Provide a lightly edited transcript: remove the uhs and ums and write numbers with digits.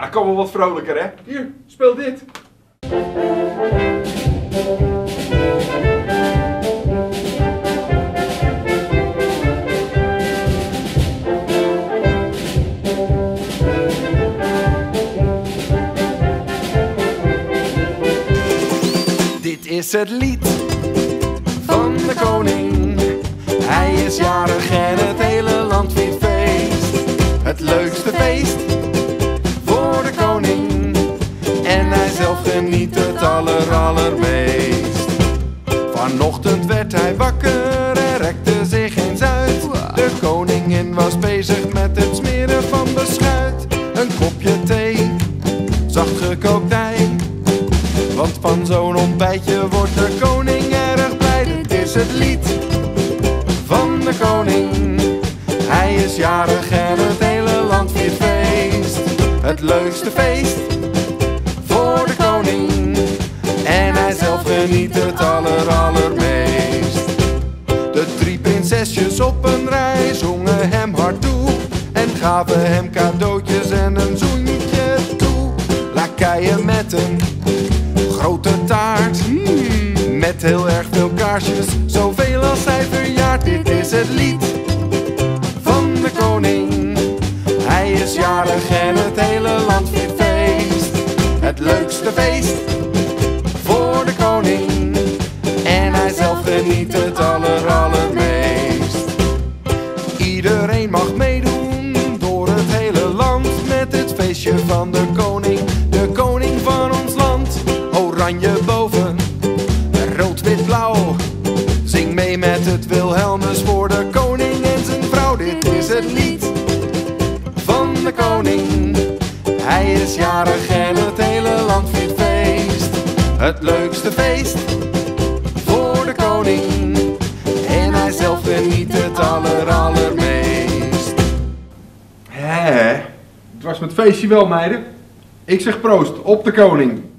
kan wel wat vrolijker, hè? Hier, speel dit. Dit is het lied van de koning. Hij is jarig en het hele land viert feest. Het leukste feest voor de koning. En hij zelf geniet het allermeest. Vanochtend werd hij wakker en rekte zich eens uit. De koningin was bezig met het smeren van beschuit. Een kopje thee, zacht gekookt ei. Want van zo'n ontbijtje wordt de koning erg blij. Dit is het lied van de koning. Hij is jarig en het hele land viert feest. Het leukste feest voor de koning. En hij zelf geniet het allermeest. De 3 prinsesjes op een rij zongen hem hard toe. En gaven hem cadeautjes en een zoentje toe. Lakeien met een grote taart, met heel erg veel kaarsjes, zoveel als hij verjaart. Dit is het lied van de koning. Hij is jarig en het hele land viert feest. Het leukste feest voor de koning. En hij zelf geniet het allermeest. Iedereen mag meedoen door het hele land met het feestje van de koning. De koning van ons land. Oranje boven, rood, wit, blauw. Zing mee met het Wilhelmus voor de koning en zijn vrouw. Dit is het lied van de koning. Hij is jarig en het hele land viert feest. Het leukste feest voor de koning. En hij zelf geniet het allermeest. Het was met feestje wel, meiden. Ik zeg proost op de koning.